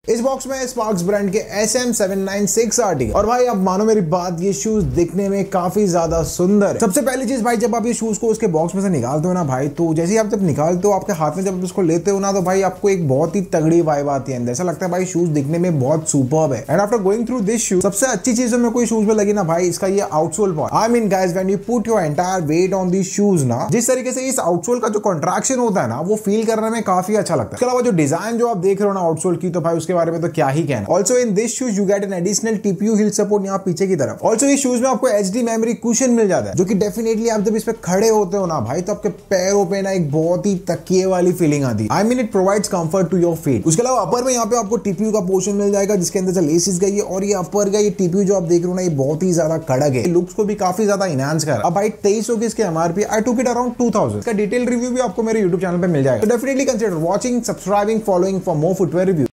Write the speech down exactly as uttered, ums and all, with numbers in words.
इस बॉक्स में Sparks brand के S M seven nine six R T. और भाई आप मानो मेरी बात, ये शूज दिखने में काफी ज्यादा सुंदर है। सबसे पहली चीज भाई, जब आप ये शूज को उसके बॉक्स में से निकालते हो ना भाई, तो जैसे ही आप जब निकालते हो आपके हाथ में जब इसको लेते हो ना, तो भाई आपको एक बहुत ही तगड़ी वाइब आती है अंदर। ऐसा लगता है भाई शूज दिखने में बहुत सुपर्ब है। And after going through this shoes, सबसे अच्छी चीज जो मेरे को शूज में लगी ना भाई, इसका ये outsole part. I mean guys, when you put your entire weight on this shoes ना, जिस तरीके से इस आउटसोल का जो कॉन्ट्रैक्शन होता है ना, वो फील करने में काफी अच्छा लगता है। इसके अलावा जो डिजाइन जो आप देख रहे हो ना आउटसोल की, तो भाई उसके बारे में तो क्या ही कहना। Also in this shoes you get an additional TPU heel support यहाँ पीछे की तरफ। ऑल्सो इस शूज में आपको एचडी मेमोरी कुशन मिल जाता है, जो कि डेफिनेटली आप जब इस पे खड़े होते हो ना भाई, तो आपके पैरों पे ना एक बहुत ही तकिए वाली फीलिंग आती है। I mean it provides comfort to your feet. उसके अलावा अपर में यहाँ पे आपको टीपीयू का पोर्शन मिल जाएगा, जिसके अंदर से लेसिस गई है। और ये अपर का ये टीपीयू जो आप देख रहे हो ना, ये बहुत ही ज्यादा कड़क है, लुक्स को भी काफी ज्यादा इनहांस कर रहा है। अब भाई तेईस सौ की इसके MRP, I took it around two thousand. इसका डिटेल रिव्यू भी आपको मेरे यूट्यूब चैनल पे मिल जाएगा। तो definitely consider watching, subscribing, following for more footwear review.